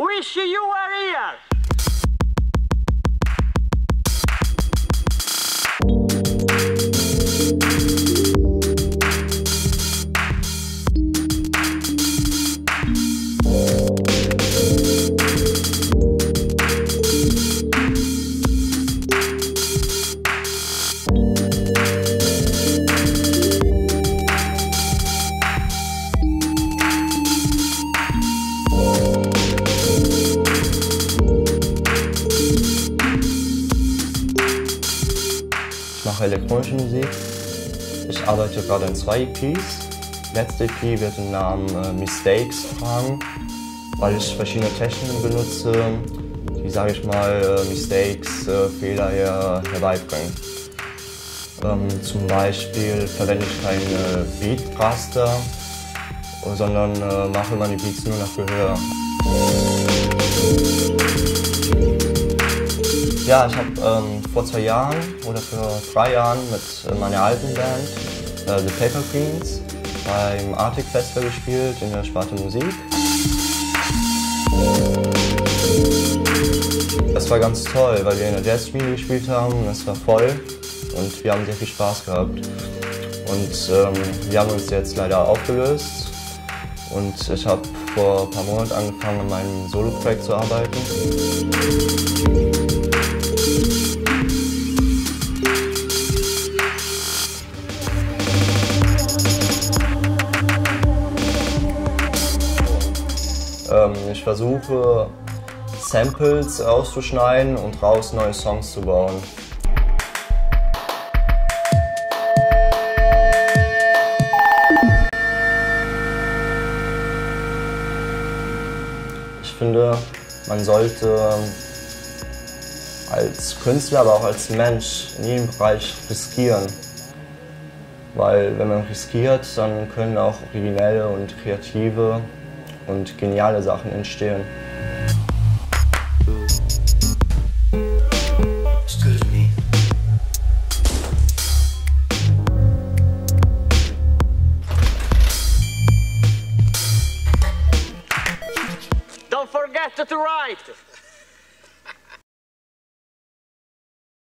Wish you were here! Ich mache elektronische Musik. Ich arbeite gerade an 2 EPs. Die letzte EP wird den Namen Mistakes tragen, weil ich verschiedene Techniken benutze, die, sage ich mal, Mistakes, Fehler herbeibringen. Zum Beispiel verwende ich keine Beat-Raster, sondern mache meine Beats nur nach Gehör. Ja, ich habe vor 2 Jahren oder vor 3 Jahren mit meiner alten Band, The Paper Queens, beim Arctic Festival gespielt in der Sparte Musik. Das war ganz toll, weil wir in der Jazzspiele gespielt haben, es war voll und wir haben sehr viel Spaß gehabt. Und wir haben uns jetzt leider aufgelöst und ich habe vor ein paar Monaten angefangen, an meinem Solo-Projekt zu arbeiten. Ich versuche, Samples auszuschneiden und daraus neue Songs zu bauen. Ich finde, man sollte als Künstler, aber auch als Mensch in jedem Bereich riskieren. Weil wenn man riskiert, dann können auch originelle und kreative und geniale Sachen entstehen. Don't forget to write!